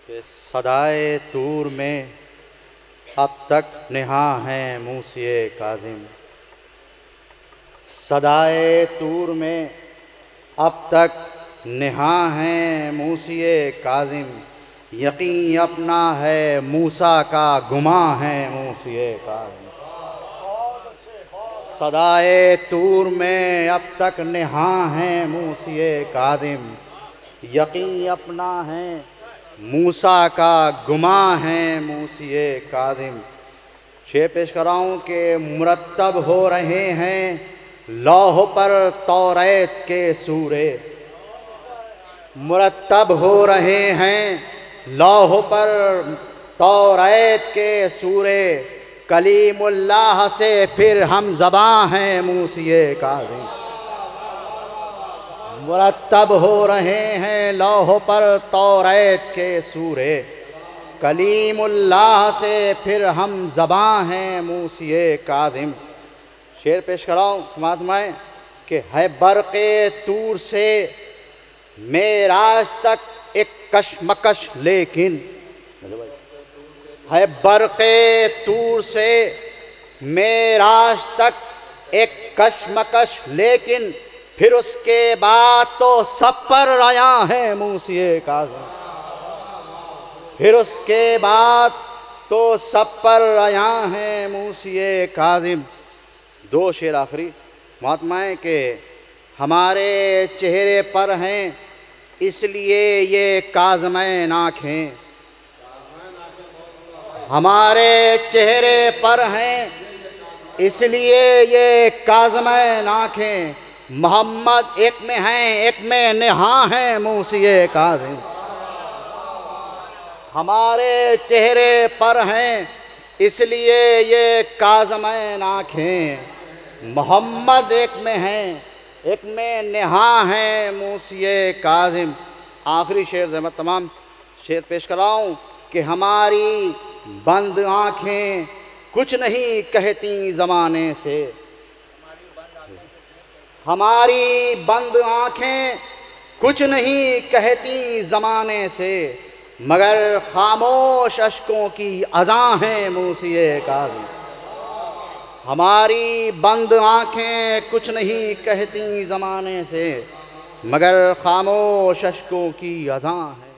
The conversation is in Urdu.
کہ صدائے طور میں اب تک نہاں ہیں موسی کاظم، صدائے طور میں اب تک نہاں ہیں موسی کاظم، یقین اپنا ہے موسیٰ کا گماں ہے موسی کاظم۔ صدائے طور میں اب تک نہاں ہیں موسی کاظم، یقین اپنا ہے موسیٰ کا گماں ہے موسی کاظم۔ شعر پیش کر رہا ہوں کہ مرتب ہو رہے ہیں لوح پر توریت کے سورے، مرتب ہو رہے ہیں لوح پر توریت کے سورے، کلیم اللہ سے پھر ہم زباں ہیں موسی کاظم۔ مرتب ہو رہے ہیں لوح پر توریت کے سورے، کلیم اللہ سے پھر ہم زباں ہیں موسی کاظم۔ شعر پیش کر رہا ہوں، سماعت فرمائیں کہ ہے برق طور سے معراج تک ایک کشمکش، لیکن ہے برق طور سے معراج تک ایک کشمکش، لیکن پھر اس کے بعد تو سب پر عیاں ہے موسی کاظم۔ پھر اس کے بعد تو سب پر عیاں ہے موسی کاظم۔ دو شعر آخری محتمائیں کہ ہمارے چہرے پر ہیں اس لیے یہ کاظمین آنکھیں، ہمارے چہرے پر ہیں اس لیے یہ کاظمین آنکھیں، محمد ایک میں ہیں ایک میں نہاں ہیں موسی کاظم۔ ہمارے چہرے پر ہیں اس لیے یہ کاظمین آنکھیں، محمد ایک میں ہیں ایک میں نہاں ہیں موسی کاظم۔ آخری شعر زحمت تمام شعر پیش کر رہا ہوں کہ ہماری بند آنکھیں کچھ نہیں کہتی زمانے سے، ہماری بند آنکھیں کچھ نہیں کہتی زمانے سے، مگر خاموش اشکوں کی اذاں ہیں موسی کاظم۔ ہماری بند آنکھیں کچھ نہیں کہتی زمانے سے، مگر خاموش اشکوں کی اذاں ہیں۔